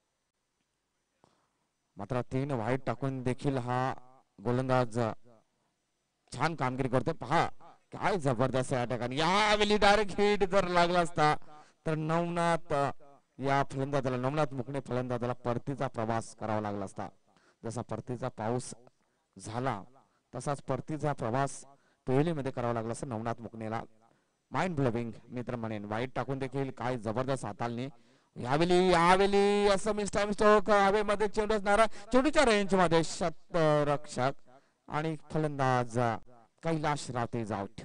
मात्र तीन वाईट टाकून देखील हा गोलंदाज छान कामगिरी करतोय. पहा काय जबरदस्त या ठिकाणी. यावेळी डायरेक्ट हिट जर लागला असता तर नवनाथ या फलंदाजाला नवनाथ मुकणे फलंदाजाला परतीचा प्रवास करावा लागला असता. जसा परतीचा पाऊस झाला तसाच परतीचा प्रवास पेहलीमध्ये करावा लागला असता नवनाथ मुकणेला. माइंड ब्लोविंग मित्र म्हणेन. वाईट टाकून देखील काय जबरदस्त हाताळणी. यावेळी यावेळी असं मिस टाइम स्ट्रोक हवेमध्ये चेंडू असणारा चेंडूच्या रेंज मध्ये शतरक्षक आणि फलंदाज कैलाश रावते आउट.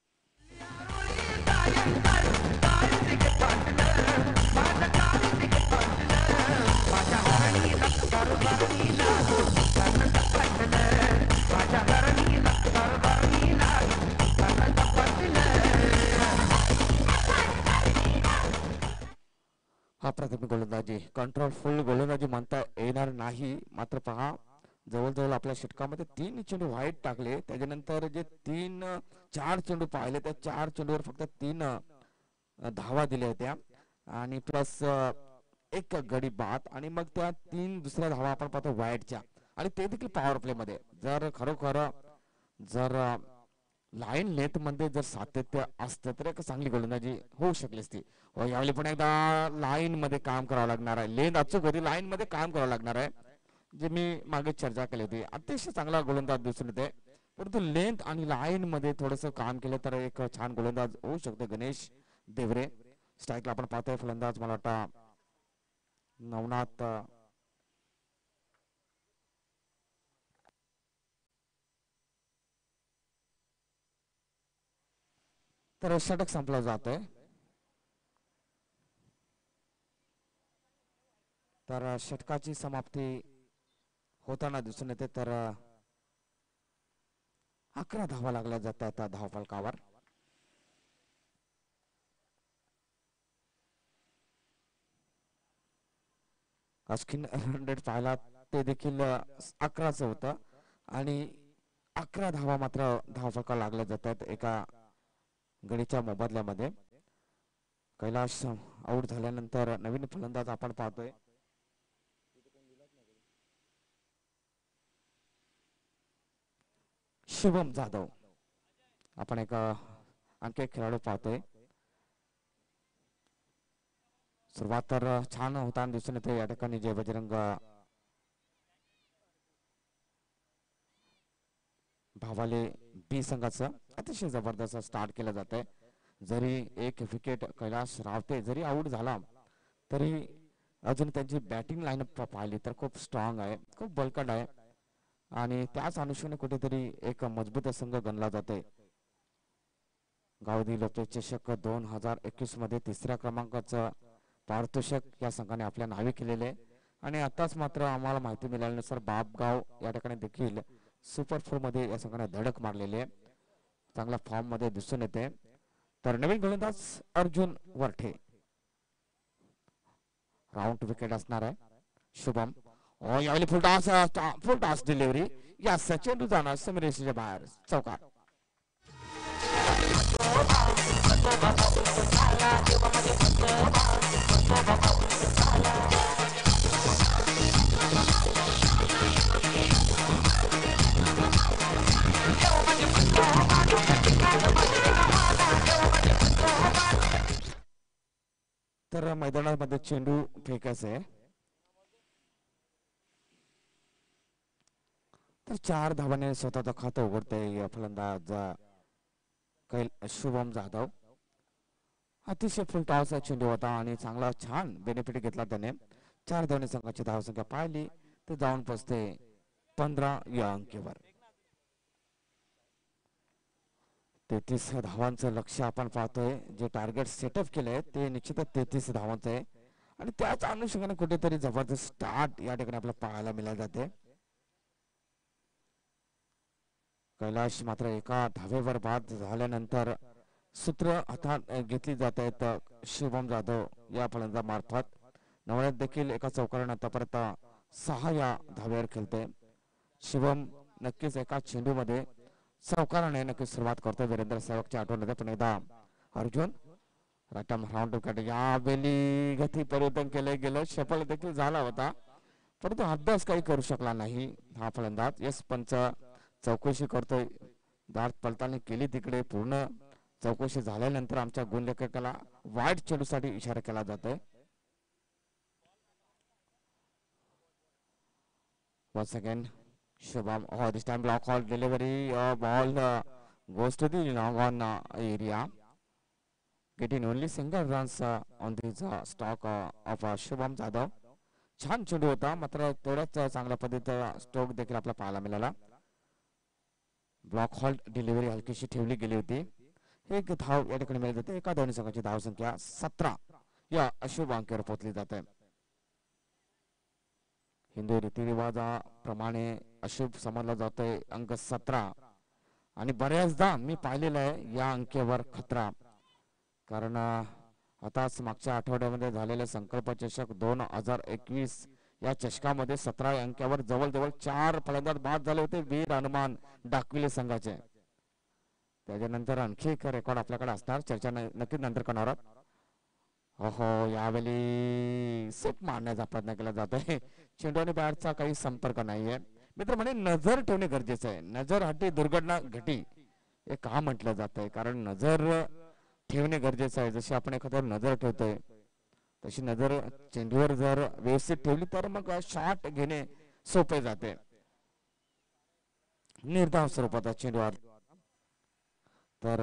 हा प्राथमिक गोलंदाजी कंट्रोल फुल गोलंदाजी म्हणता येणार नाही. मात्र पहा जवळजवळ आपल्या षटकामध्ये तीन चेंडू वाईट टाकले. त्याच्यानंतर जे तीन चार चेंडू पाहिले त्या चार चेंडूवर फक्त तीन धावा दिल्या होत्या आणि प्लस एक गडी बाद आणि मग त्या तीन दुसऱ्या धावा आपण पाहतो वाईटच्या आणि ते देखील पॉवर प्ले मध्ये. जर खरोखर जर लाईन लेंथ मध्ये जर सातत्य असतं तर एक चांगली गोलंदाजी होऊ शकली असती. व यावेळी पण एकदा लाईन मध्ये काम करावं लागणार आहे. लेंथ अचूक होती, लाईन मध्ये काम करावं लागणार आहे, जे मी मागे चर्चा केली होती. अतिशय चांगला गोलंदाज दिसून येते, परंतु लेंथ आणि लाईन मध्ये थोडस काम केलं तर एक छान गोलंदाज होऊ शकतो गणेश देवरे. स्ट्राईकला आपण पाहतोय फलंदाज मला वाटतं नवनाथ तर षटक संपला जातोय. तर षटकाची समाप्ती होताना दिसून येते. तर अकरा धावा लागल्या जातात धावफलकावर. अस्किन हंड्रेड पाहिला ते देखील अकराचं होतं आणि अकरा धावा मात्र धावफलका लागल्या जातात एका गडीच्या मोबदल्यामध्ये. कैलाश आऊट झाल्यानंतर नवीन फलंदाज आपण पाहतोय शुभम जाधव. आपण एक आणखी एक खेळाडू पाहतोय. सुरुवात तर छान होताना दिसून येते या ठिकाणी जय बजरंग भावाले बी संघाचं अतिशय जबरदस्त स्टार्ट केलं जात आहे. जरी एक विकेट कैलाश रावते जरी आऊट झाला तरी अजून त्यांची बॅटिंग लाईनअप पाहिली तर खूप स्ट्रॉंग आहे, खूप बळकट आहे आणि त्याच अनुषंगाने कुठेतरी एक मजबूत संघ गणला जातोय. गावदी लोकप्रिय चषक दोन हजार एकवीस मध्ये तिसऱ्या क्रमांकाचं पारितोषिक या संघाने आपल्या नावे केलेले आणि आताच मात्र आम्हाला माहिती मिळाल्यानुसार बापगाव या ठिकाणी देखील सुपर फोर मध्ये या संघाने धडक मारलेली आहे. चांगला फॉर्म मध्ये दिसून येते. तर नवीन गोलंदाज अर्जुन वरठे. राऊंड विकेट असणार आहे शुभम. ओ यावेळी full toss full toss delivery या सचिन रुजाना समीरेशीच्या बाहेर चौकार. तर मैदानामध्ये चेंडू फेकायचा आहे. तर चार धावाने स्वतःचं खातं उघडते फलंदाज कैल शुभम जाधव. अतिशय फुल टॉस चेंडू होता आणि चांगला छान बेनिफिट घेतला त्याने. चार धावने संघाची धावसंख्या पाहिली तर जाऊन पोचते पंधरा या अंकीवर. तेहतीस धावांचं लक्ष आपण पाहतोय. जे टार्गेट सेटअप केलंय ते निश्चितच तेहतीस धावांचं आहे आणि त्याच अनुषंगाने कुठेतरी जबरदस्त स्टार्ट या ठिकाणी आपल्याला पाहायला मिळाले जाते. कैलाश मात्र एका धावेवर बाद झाल्यानंतर सूत्र हातात घेतली जात आहेत शुभम जाधव या फलंदाज मार्फत. नवऱ्यात देखील एका चौकाराने आतापर्यंत सहा या धावेवर खेळते. शुभम नक्कीच एका चेंडू मध्ये चौकाराने नक्कीच सुरुवात करतो. वीरेंद्र सेवकच्या आठवण पुन्हा एकदा अर्जुन राटम राऊंड विकेट. यावेळी गती परिवर्तन केले गेलं, सफल देखील झाला होता परंतु अभ्यास काही करू शकला नाही हा फलंदाज. यस पंच चौकशी करतोय. दाट पलतानी केली तिकडे. पूर्ण चौकशी झाल्यानंतर आमच्या गुणलेखकाला वाईट चेंडूसाठी इशारा केला जातोय. once again Shubham, oh this time block hold delivery, uh, ball uh, goes to the long on uh, area, getting only single runs uh, on this uh, stock uh, of uh, Shubham Jadhav. छान चेंडू होता मात्र तेवढ्याच चांगल्या पद्धतीचा stroke देखील आपल्याला पाहायला मिळाला. ब्लॉक हॉल्ट डिलिव्हरी हलकीशी ठेवली गेली होती. एक धाव या ठिकाणी मिळत होते. एका दोन्ही संघाची धाव संख्या सतरा या अशुभ अंकावर पोहोचली जाते. हिंदू रीतिरिवाजाप्रमाणे अशुभ समजला जातोय अंक सतरा आणि बऱ्याचदा मी पाहिलेलं आहे या अंकेवर खतरा. कारण आताच मागच्या आठवड्यामध्ये झालेले संकल्प चषक दोन हजार एकवीस या चषकामध्ये सतरा अंकावर जवळजवळ चार फलंदाज बाद झाले होते वीर हनुमान डाकविले संघाचे. त्याच्यानंतर आणखी एक रेकॉर्ड आपल्याकडे असणार, चर्चा नक्कीच नंतर करणार आहोत. हो यावेळी सेट मारण्याचा प्रयत्न केला जातोय. चेंडू आणि बॅटचा काही संपर्क नाहीये. मित्र म्हणे नजर ठेवणे गरजेचं आहे. नजर हटी दुर्घटना घटी हे का म्हटलं जात आहे? कारण नजर ठेवणे गरजेचं आहे. जशी आपण एखाद्यावर नजर ठेवतोय तशी नजर चेंडूवर जर व्यवस्थित ठेवली तर मग शॉट घेणे सोपे जाते. निर्धाव स्वरूपाचा चेंडूवर तर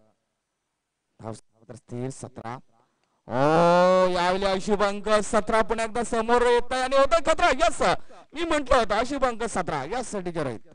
स्थिर सतरा. ओ यावेळी शुभांक सतरा पुन्हा एकदा समोर येत आहे आणि होता खतरा. यस मी म्हंटल होतं शुभांक सतरा यासाठी जर आहेत.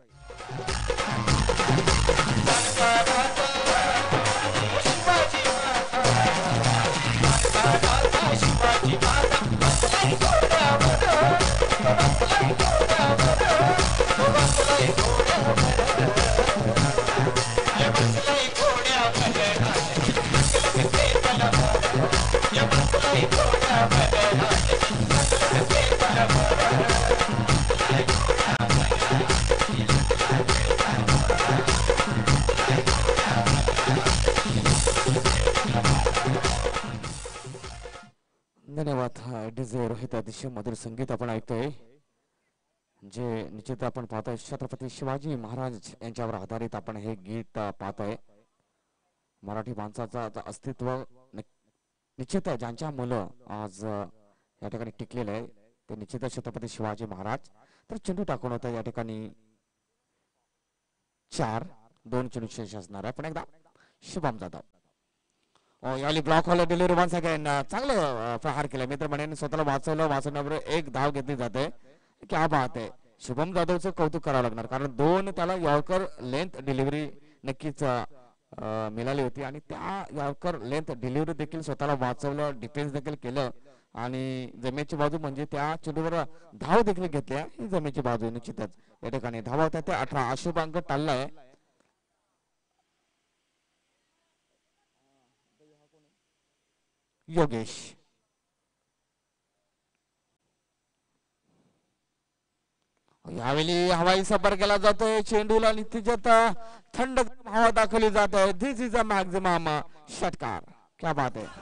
धन्यवाद. डीजे रोहित अतिशय मधुर संगीत आपण ऐकतोय जे निश्चित आपण पाहतोय छत्रपती शिवाजी महाराज यांच्यावर आधारित आपण हे गीत पाहतोय. मराठी माणसाचा अस्तित्व निश्चित ज्यांच्या मुलं आज या ठिकाणी टिकलेलं आहे ते निश्चित छत्रपती शिवाजी महाराज. तर चेंडू टाकून होता या ठिकाणी चार दोन चेंडू शेष असणार आहे. पण एकदा शुभम जाधव यावेळी block hole delivery one second चांगलं प्रहार केला. मित्र म्हणे स्वतःला वाचवलं. वाचवण्यावर एक धाव घेतली जाते. क्या बात आहे. शुभम जाधवचं कौतुक करावं लागणार कारण दोन त्याला यॉर्कर लेंथ डिलिव्हरी नक्कीच मिळाली होती आणि त्या यॉर्कर लेंथ डिलिव्हरी देखील स्वतःला वाचवलं. डिफेन्स देखील केलं आणि जमेची बाजू म्हणजे त्या चेंडूवर धाव देखील घेतल्या. ही जमेची बाजू निश्चितच या ठिकाणी धावा होत्या त्या अठरा. अशुभांक टाळलाय. योगेश यावेळी हवाई सफर केला जातोय. चेंडूला नित्यात थंड हवा दाखवली जात आहे. दिस इज अ मॅक्झिमम षटकार. क्या बात आहे.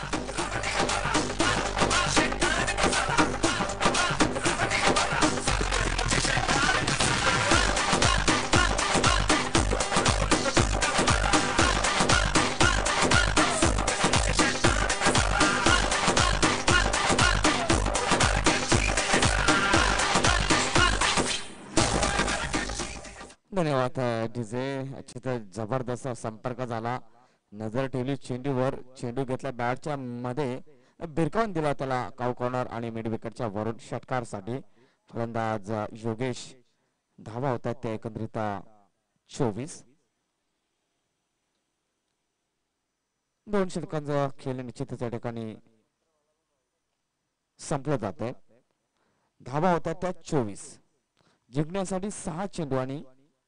धन्यवाद डीजे. जबरदस्त संपर्क झाला. नजर ठेवली चेंडूवर. चेंडू घेतला बॅटच्या मध्ये भिरकावून दिला त्याला काउ कॉर्नर आणि मिड विकेटच्या वरून षटकार साठी फलंदाज योगेश. धावा होतात त्या एकंदरीत चोवीस. दोन षटकांचा खेळ निश्चितच या ठिकाणी संपलं जात आहे. धावा होतात त्या चोवीस. जिंकण्यासाठी सहा चेंडू आणि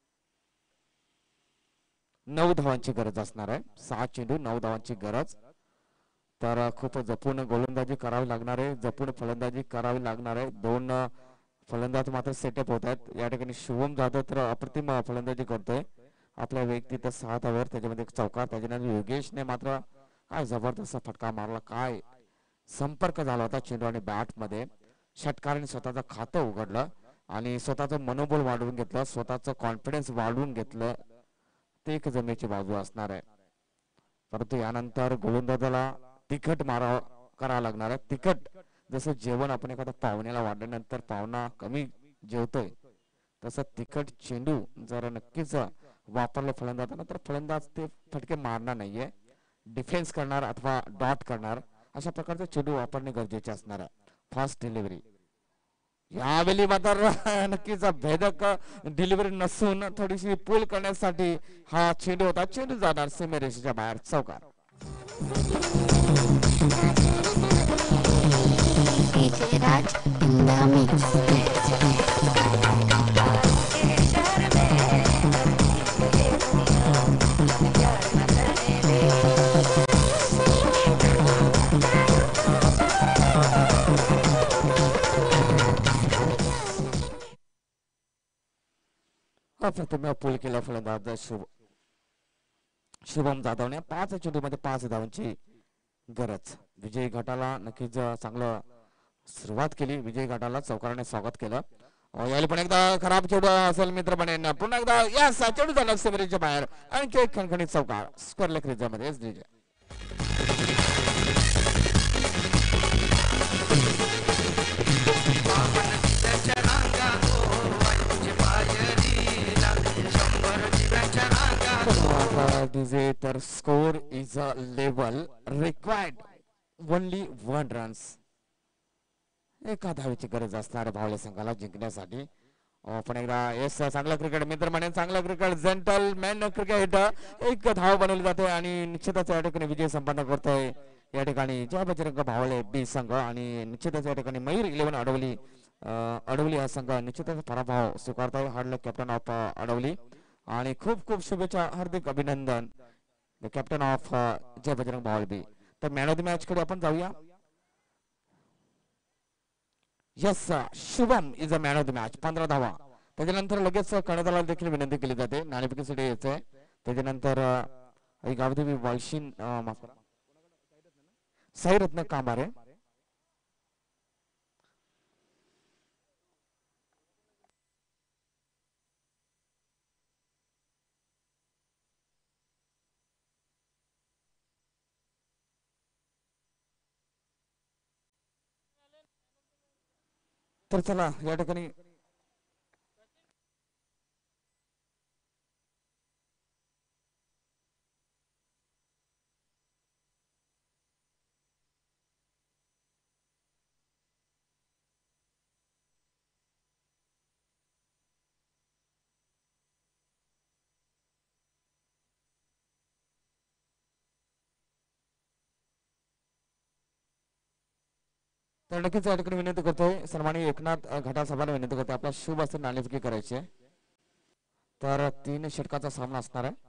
नऊ धावांची गरज असणार आहे. सहा चेंडू नऊ धावांची गरज. तर खूप जपून गोलंदाजी करावी लागणार आहे. जपून फलंदाजी करावी लागणार आहे. दोन फलंदाज मात्र सेटअप होत आहेत या ठिकाणी. शुभम जाधव तर अप्रतिम फलंदाजी करतोय. आपल्या व्यक्तीत सहा धावर त्याच्यामध्ये चौकार. त्याच्यानंतर योगेशने मात्र काय जबरदस्त फटका मारला. काय संपर्क झाला होता चेंडू आणि बॅट मध्ये. षटकाराने स्वतःचं खातं उघडलं आणि स्वतःचं मनोबल वाढवून घेतलं. स्वतःचं कॉन्फिडन्स वाढवून घेतलं. ते एक जमेची बाजू असणार आहे. परंतु यानंतर गोलंदाजाला तिखट मारा करावं लागणार आहे. तिखट जसं जेवण आपण एखाद्या पाहुण्याला वाढल्यानंतर पाहुणा कमी जेवतोय तसं तिखट चेंडू जर नक्कीच वापरले फलंदाजांना तर फलंदाज ते फटके मारणार नाहीये. डिफेन्स करणार अथवा डॉट करणार अशा प्रकारचे चेंडू वापरणे गरजेचे असणार आहे. फास्ट डिलिव्हरी यावेळी मात्र नक्कीच भेदक डिलिव्हरी नसून थोडीशी पूल करण्यासाठी हा चेंडू होता. चेंडू जाणार सीमेरेषेच्या बाहेर चौकार. अप्रतिम पूल केला फलंदाज शुभ शुभम जाधवने. पाच चेंडू मध्ये पाच धावांची गरज. विजय गटाला नक्कीच चांगलं सुरुवात केली. विजय गटाला चौकाराने स्वागत केलं अ, यावेळी पण एकदा खराब चेंडू असेल मित्रपणे पुन्हा एकदा या चेंडू झाला सेवेच्या बाहेर आणखी एक खणखणीत चौकार स्क्वेअर क्रिजामध्ये एस डी जे. तर score is a level required only one runs. एका धावेची गरज असणार भावले संघाला जिंकण्यासाठी. पण एकदा येस चांगला क्रिकेट मित्र म्हणे चांगला क्रिकेट जेंटलमॅन क्रिकेट एक धाव बनवली जाते आणि निश्चितच या ठिकाणी विजय संपन्न करतोय या ठिकाणी जय बजरंग भावळे बी संघ आणि निश्चितच या ठिकाणी मयूर इलेव्हन अडवली अडवली हा संघ निश्चितच पराभव स्वीकारतोय. Hard luck captain of Adavali आणि खूप खूप शुभेच्छा हार्दिक अभिनंदन the captain of Jai Bajrang Bhavale B. तर मॅन ऑफ द मॅच कडे आपण जाऊया. Yes Shubham is a man of the match पंधरा धावा. त्याच्यानंतर लगेच कर्णधाराला देखील विनंती केली जाते नाणेफेकीसाठी यायचंय. त्याच्यानंतर गावदेवी वालशीन साईरत्न कांबारे तर चला या ठिकाणी तर नक्कीच या ठिकाणी विनंती करतोय सन्माननीय एकनाथ घाटा साहेबांना विनंती करतोय आपला शुभ असं नाणेफेकी करायची आहे. तर तीन षटकाचा सामना असणार आहे.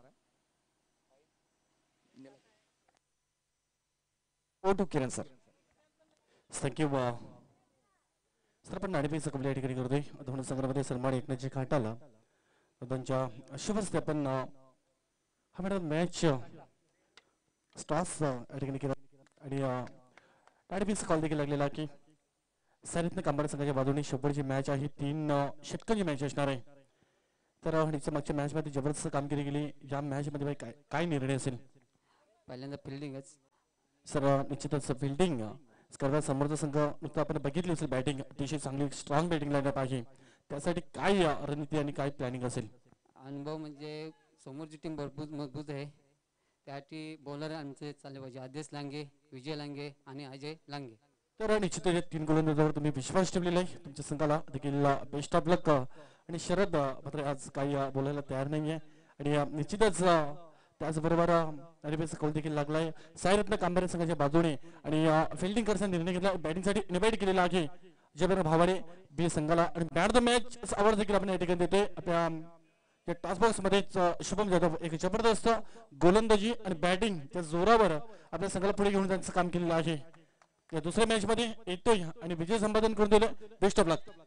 ओ किरण सर.
Thank you sir. आपण नाणेफेकीचा कंप्लीट या ठिकाणी करतोय दोन संघामध्ये सन्मान एकनाथजी घाटाला त्यांच्या शुभ हस्ते आपण हा मॅडम मॅच स्टॉस या ठिकाणी केला आणि नाणेफेकीचा कॉल देखील लागलेला की साईरत्न कांबारे संघाच्या बाजूने शेवटची मॅच आहे तीन षटकांची मॅच असणार आहे. तर मागच्या मॅच मध्ये जबरदस्त कामगिरी केली. या मॅच मध्ये काय काय निर्णय असेल?
पहिल्यांदा फिल्डिंगच
सर निश्चितच फिल्डिंग स्पर्धा समोरचा संघ नुकतं आपण बघितली असेल बॅटिंग अतिशय चांगली स्ट्रॉंग बॅटिंग लाईनअप आहे. त्यासाठी काय रणनीती आणि काय प्लॅनिंग असेल?
अनुभव म्हणजे समोरची टीम भरपूर मजबूत आहे. त्यासाठी बॉलर आमचे चालले पाहिजे आदेश लांगे, विजय लांगे आणि अजय लांगे.
तर निश्चितच या तीन गोलंदाजांवर तुम्ही विश्वास ठेवलेला आहे. तुमच्या संघाला देखील बेस्ट ऑफ लक. आणि शरद मात्र आज काही बोलायला तयार नाहीये आणि निश्चितच त्याचबरोबर नाणेफेकीचा कौल देखील लागलाय साईरत्न कांबारे संघाच्या बाजूने आणि फिल्डिंग करण्याचा निर्णय घेतला. बॅटिंगसाठी इन्व्हाइट केलेला आहे जयबीर भावाडे बी संघाला आणि man of the match award देखील आपण या ठिकाणी देतोय. आपल्या या टॉस बॉक्स मध्येच शुभम जाधव एक जबरदस्त गोलंदाजी आणि बॅटिंग त्या जोरावर आपल्या संघाला पुढे घेऊन जाण्याचं काम केलेलं आहे. या दुसऱ्या मॅच मध्ये येतोय आणि विजय संपादन करून दिलं. Best of luck.